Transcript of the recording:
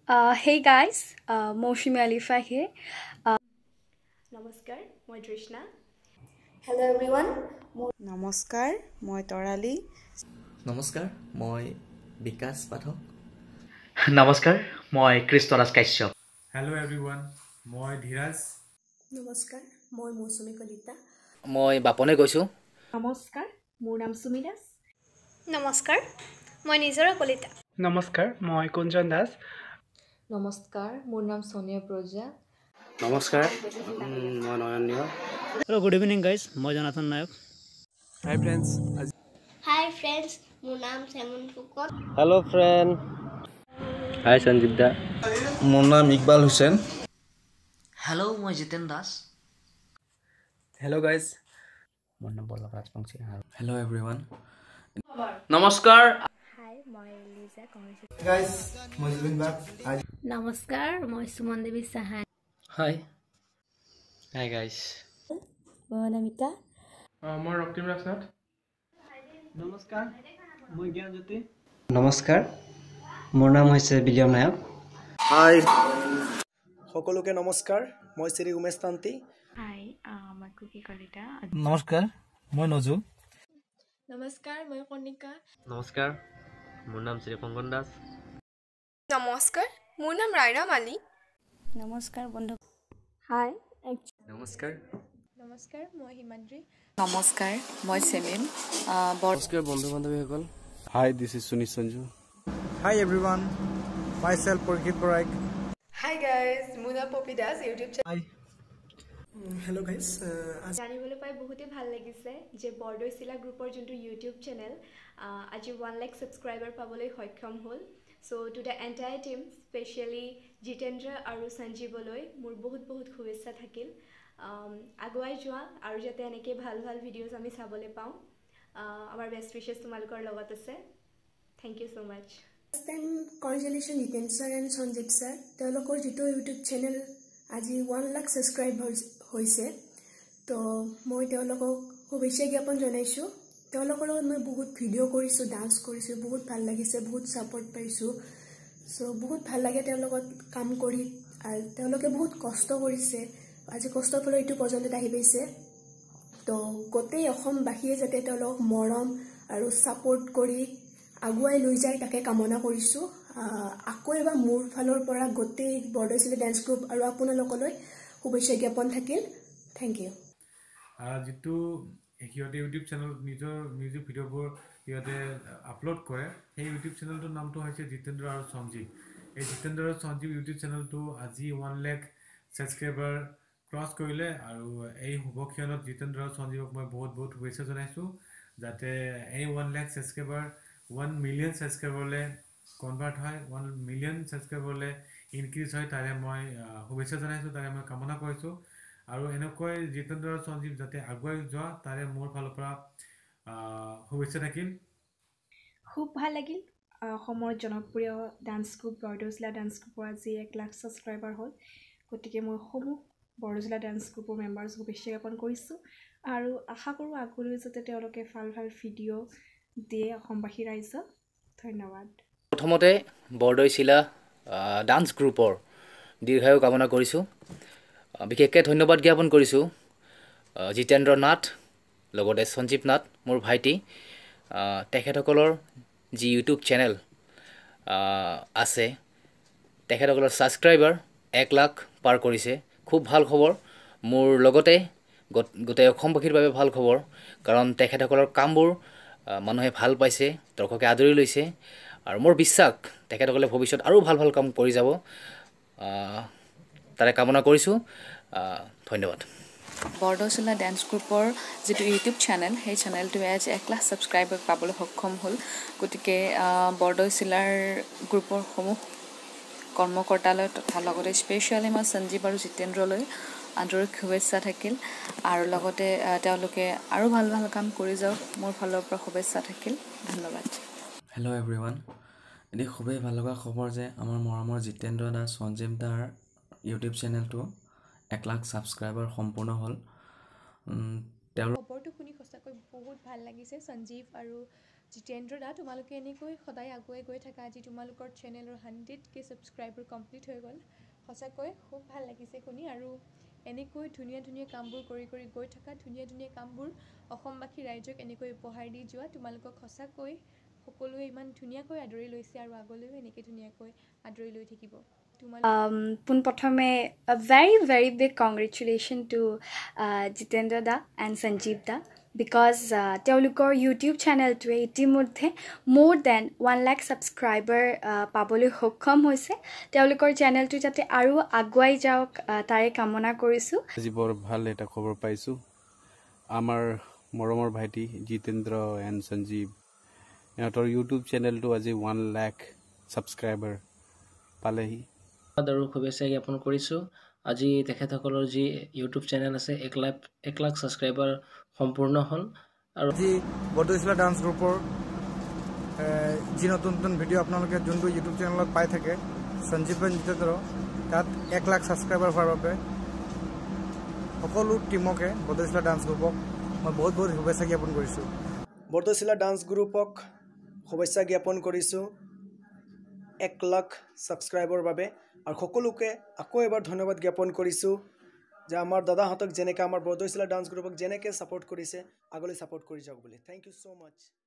Hey guys, Moshimi Alifa here. Namaskar, মই Trishna. Hello everyone. নমস্কাৰ মই তৰালি নমস্কাৰ মই বিকাশ পাঠক নমস্কাৰ মই কৃষ্ণৰাজ কাশ্যপ Hello everyone, মই ধীৰাজ নমস্কাৰ মই মৌচুমী কলিতা মই বাপনে কৈছো নমস্কাৰ মোৰ নাম সুমি দাস নমস্কাৰ মই নিজৰা কলিতা নমস্কাৰ মই কুঞ্জন দাস নমস্কাৰ মোৰ নাম সোনিয়া প্ৰজা নমস্কাৰ মই Nayan Hello, good evening guys. মই Jonathan Nayak Hi friends. Hi friends, মোৰ নাম সেমন Phukan Hello friend. Hi Sanjeev দা মোৰ নাম ইকবাল হুছেইন Hello, মই জিতেন দাস Hello guys. মোৰ নাম পল্লৱ ৰাজবংশী Hello everyone. নমস্কাৰ Hi, মই লিজা কংগ্ৰেছ Guys, মই জুবিন বাগ নমস্কাৰ মই সুমন দেৱী সাহা Hi. Hi guys. মই অনামিকা মই ৰক্তিম ৰাজনাথ নমস্কাৰ মই জ্ঞানজ্যোতি নমস্কাৰ মোৰ নাম হৈছে বিলিয়ম নায়ক হাই সকলোকে নমস্কাৰ মই শ্ৰী উমেশ তান্তি হাই মই কুকি কলিতা নমস্কাৰ মই নজু নমস্কাৰ মই কণিকা নমস্কাৰ মোৰ নাম শ্ৰী কংগন দাস নমস্কাৰ মোৰ নাম ৰাইনা মালি নমস্কাৰ বন্ধু হাই নমস্কাৰ নমস্কাৰ মই হিমাদ্ৰী নমস্কাৰ মই সেমিম নমস্কাৰ বন্ধু বান্ধৱীসকল Hi, this is Sunil Sanju. Hi everyone, myself Porkit Boraik. Hi guys, Muna Poppy Das YouTube Hi. Hello guys. জানিবলৈ পাই বহুতেই ভাল লাগিছে যে বৰদৈচিলা গ্ৰুপৰ যোনটো ইউটিউব চেনেল আজি 1 লাখ সাবস্ক্ৰাইবাৰ পাবলৈ সক্ষম হ'ল so to the entire team specially Jitendra আৰু সঞ্জীৱলৈ মোৰ বহুত বহুত শুভেচ্ছা থাকিল আগুৱাই যোৱা আৰু যাতে এনেকৈ ভাল ভাল ভিডিঅ'জ আমি চাবলৈ পাওঁ আমাৰ বেষ্ট উইশেছ তোমালোকৰ লগত আছে thank you so much congratulation Jiten sir and Sanjeev sir তেওঁলোকৰ যিটো ইউটিউব চেনেল আজি 1 লাখ ছাবস্ক্ৰাইব হৈছে তো মই তেওঁলোকক শুভেচ্ছা জ্ঞাপন জনাইছোঁ তেওঁলোকৰ লগত মই বহুত ভিডিঅ' কৰিছোঁ ডান্স কৰিছোঁ বহুত ভাল লাগিছে বহুত ছাপোৰ্ট পাইছোঁ চ' বহুত ভাল লাগে তেওঁৰ লগত কাম কৰি আৰু তেওঁলোকে বহুত কষ্ট কৰিছে আজি কষ্টৰ ফলত এইটো পৰ্যন্ত আহি পাইছে তো গোটেই অসমবাসীয়ে যাতে তেওঁলোকক মৰম আৰু ছাপোৰ্ট কৰি আগুৱাই লৈ যায় তাকে কামনা কৰিছোঁ আকৌ এবাৰ মোৰ ফালৰ পৰা গোটেই বৰদৈচিলা ডান্স গ্ৰুপ আৰু আপোনালোকলৈ শুভেচ্ছা জ্ঞাপন থাকিল থেংক ইউ যিটো সিহঁতে ইউটিউব চেনেল নিজৰ মিউজিক ভিডিঅ'বোৰ সিহঁতে আপলোড কৰে সেই ইউটিউব চেনেলটোৰ নামটো হৈছে জিতেন্দ্ৰ আৰু সঞ্জীৱ এই জিতেন্দ্ৰ আৰু সঞ্জীৱ ইউটিউব চেনেলটো আজি 1 লাখ ছাবস্ক্ৰাইবাৰ ক্ৰছ কৰিলে আৰু এই শুভক্ষণত জিতেন্দ্ৰ আৰু সঞ্জীৱক মই বহুত বহুত শুভেচ্ছা জনাইছোঁ যাতে এই 1 লাখ ছাবস্ক্ৰাইবাৰ 1 মিলিয়ন ছাবস্ক্ৰাইবাৰলৈ কনভাৰ্ট হয় 1 মিলিয়ন ছাবস্ক্ৰাইবাৰলৈ ইনক্ৰিজ হয় তাৰে মই শুভেচ্ছা জনাইছোঁ তাৰে মই কামনা কৰিছোঁ আৰু এনেকৈ জিতেন্দ্ৰ আৰু সঞ্জীৱ যাতে আগুৱাই যোৱা তাৰে মোৰ ফালৰ পৰা শুভেচ্ছা থাকিল খুব ভাল লাগিল অসমৰ জনপ্ৰিয় ডান্স গ্ৰুপ বৰদৈচিলা ডান্স গ্ৰুপৰ আজি 1 লাখ ছাবস্ক্ৰাইবাৰ হ'ল গতিকে মই সমূহ বৰদৈচিলা ডান্স গ্ৰুপৰ মেম্বাৰ্ছ শুভেচ্ছা জ্ঞাপন কৰিছোঁ আৰু আশা কৰোঁ আগলৈ যাতে তেওঁলোকে ভাল ভাল ভিডিঅ' দিয়ে অসমবাসী ৰাইজক ধন্যবাদ প্ৰথমতে বৰদৈচিলা ডান্স গ্ৰুপৰ দীৰ্ঘায়ু কামনা কৰিছোঁ বিশেষকৈ ধন্যবাদ জ্ঞাপন কৰিছোঁ জিতেন্দ্ৰ নাথ লগতে সঞ্জীৱ নাথ মোৰ ভাইটি তেখেতসকলৰ যি ইউটিউব চেনেল আছে তেখেতসকলৰ ছাবস্ক্ৰাইবাৰ 1 লাখ পাৰ কৰিছে খুব ভাল খবৰ মোৰ লগতে গোটেই অসমবাসীৰ বাবে ভাল খবৰ কাৰণ তেখেতসকলৰ কামবোৰ মানুহে ভাল পাইছে দৰ্শকে আদৰি লৈছে আৰু মোৰ বিশ্বাস তেখেতসকলে ভৱিষ্যত আৰু ভাল ভাল কাম কৰি যাব তাৰে কামনা কৰিছোঁ ধন্যবাদ বৰদৈচিলা ডান্স গ্ৰুপৰ যিটো ইউটিউব চেনেল সেই চেনেলটোৱে আজি 1 লাখ ছাবস্ক্ৰাইবাৰ পাবলৈ সক্ষম হ'ল গতিকে বৰদৈচিলাৰ গ্ৰুপৰ সমূহ কৰ্মকৰ্তালৈ তথা লগতে স্পেচিয়েলি মই সঞ্জীৱ আৰু জিতেন্দ্ৰলৈ আন্তৰিক শুভেচ্ছা থাকিল আৰু লগতে তেওঁলোকে আৰু ভাল ভাল কাম কৰি যাওক মোৰ ফালৰ পৰা শুভেচ্ছা থাকিল ধন্যবাদ হেল্ল' এভৰিৱান এনে খুবেই ভাল লগা খবৰ যে আমাৰ মৰমৰ জিতেন্দ্ৰ দা সঞ্জীৱ দাৰ ইউটিউব চেনেলটো 1 লাখ ছাবস্ক্ৰাইবাৰ সম্পূৰ্ণ হ'ল খবৰটো শুনি সঁচাকৈ বহুত ভাল লাগিছে সঞ্জীৱ আৰু জিতেন্দ্ৰ দা তোমালোকে এনেকৈ সদায় আগুৱাই গৈ থাকা আজি তোমালোকৰ চেনেলৰ 100K ছাবস্ক্ৰাইবাৰ কমপ্লিট হৈ গ'ল সঁচাকৈ খুব ভাল লাগিছে শুনি আৰু এনেকৈ ধুনীয়া ধুনীয়া কামবোৰ কৰি কৰি গৈ থকা ধুনীয়া ধুনীয়া কামবোৰ অসমবাসী ৰাইজক এনেকৈ উপহাৰ দি যোৱা তোমালোকক সঁচাকৈ সকলোৱে ইমান ধুনীয়াকৈ আদৰি লৈছে আৰু আগলৈও এনেকৈ ধুনীয়াকৈ আদৰি লৈ থাকিব পোনপ্ৰথমে very big congratulations to Jitendra da and Sanjeev da because তেওঁলোকৰ ইউটিউব চেনেলটোৱে ইতিমধ্যে more than 1 lakh ছাবস্ক্ৰাইবাৰ পাবলৈ সক্ষম হৈছে তেওঁলোকৰ চেনেলটো যাতে আৰু আগুৱাই যাওক তাৰে কামনা কৰিছোঁ আজি বৰ ভাল এটা খবৰ পাইছোঁ আমাৰ মৰমৰ ভাইটি জিতেন্দ্ৰ এণ্ড সঞ্জীৱ ইহঁতৰ ইউটিউব চেনেলটো আজি 1 lakh ছাবস্ক্ৰাইবাৰ পালেহি আৰু শুভেচ্ছা জ্ঞাপন কৰিছোঁ আজি তেখেতসকলৰ যি ইউটিউব চেনেল আছে 1 লাখ ছাবস্ক্ৰাইবাৰ সম্পূৰ্ণ হ'ল আৰু আজি বৰদৈচিলা ডান্স গ্ৰুপৰ যি নতুন নতুন ভিডিঅ' আপোনালোকে যোনটো ইউটিউব চেনেলত পাই থাকে সঞ্জীৱ জিতেন্দ্ৰ তাত 1 লাখ ছাবস্ক্ৰাইবাৰ হোৱাৰ বাবে সকলো টিমকে বৰদৈচিলা ডান্স গ্ৰুপক মই বহুত বহুত শুভেচ্ছা জ্ঞাপন কৰিছোঁ বৰদৈচিলা ডান্স গ্ৰুপক শুভেচ্ছা জ্ঞাপন কৰিছোঁ 1 লাখ ছাবস্ক্ৰাইবাৰৰ বাবে আৰু সকলোকে আকৌ এবাৰ ধন্যবাদ জ্ঞাপন কৰিছোঁ যে আমাৰ দাদাহঁতক যেনেকৈ আমাৰ বৰদৈচিলা ডান্স গ্ৰুপক যেনেকৈ ছাপোৰ্ট কৰিছে আগলৈ ছাপোৰ্ট কৰি যাওক বুলি থেংক ইউ so much